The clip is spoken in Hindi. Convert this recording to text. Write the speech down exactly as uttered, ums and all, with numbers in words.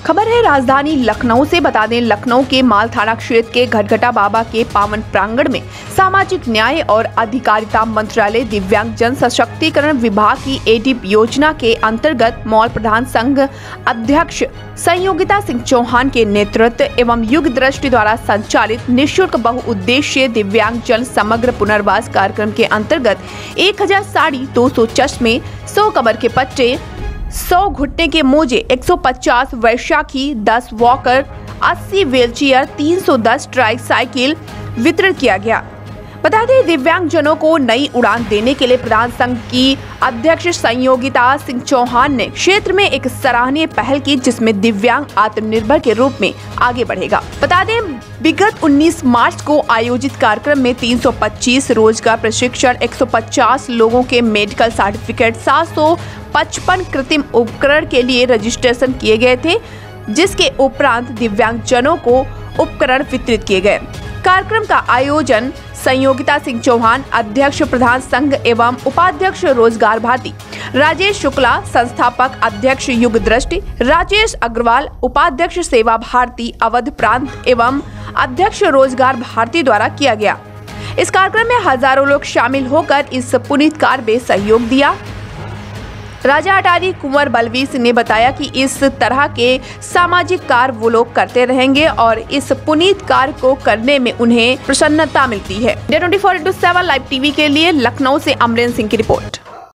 खबर है राजधानी लखनऊ से। बता दें, लखनऊ के माल थाना क्षेत्र के घटघटा बाबा के पावन प्रांगण में सामाजिक न्याय और अधिकारिता मंत्रालय दिव्यांग जन सशक्तिकरण विभाग की एडीप योजना के अंतर्गत मॉल प्रधान संघ अध्यक्ष संयोगिता सिंह चौहान के नेतृत्व एवं युग दृष्टि द्वारा संचालित निःशुल्क बहुउद्देशीय दिव्यांग जन समग्र पुनर्वास कार्यक्रम के अंतर्गत एक हजार साड़ी, दो सौ चश्मे, सौ कमर के पट्टे, सौ घुटने के मोजे, एक सौ पचास वैशाखी, दस वॉकर, अस्सी व्हीलचेयर, तीन सौ दस ट्राई साइकिल वितरित किया गया। बता दें, दिव्यांग जनों को नई उड़ान देने के लिए प्रधान संघ की अध्यक्ष संयोगिता सिंह चौहान ने क्षेत्र में एक सराहनीय पहल की, जिसमें दिव्यांग आत्मनिर्भर के रूप में आगे बढ़ेगा। बता दें, विगत उन्नीस मार्च को आयोजित कार्यक्रम में तीन सौ पच्चीस रोजगार प्रशिक्षण, एक सौ पचास लोगों के मेडिकल सर्टिफिकेट, सात सौ पचपन कृत्रिम उपकरण के लिए रजिस्ट्रेशन किए गए थे, जिसके उपरांत दिव्यांग जनों को उपकरण वितरित किए गए। कार्यक्रम का आयोजन संयोगिता सिंह चौहान, अध्यक्ष प्रधान संघ एवं उपाध्यक्ष रोजगार भारती, राजेश शुक्ला, संस्थापक अध्यक्ष युग दृष्टि, राजेश अग्रवाल, उपाध्यक्ष सेवा भारती अवध प्रांत एवं अध्यक्ष रोजगार भारती द्वारा किया गया। इस कार्यक्रम में हजारों लोग शामिल होकर इस पुनीत कार्य में सहयोग दिया। राजा अटारी कुंवर बलवीर सिंह ने बताया कि इस तरह के सामाजिक कार्य वो लोग करते रहेंगे और इस पुनीत कार्य को करने में उन्हें प्रसन्नता मिलती है। Day twenty four into seven live TV के लिए लखनऊ से अमरेंद्र सिंह की रिपोर्ट।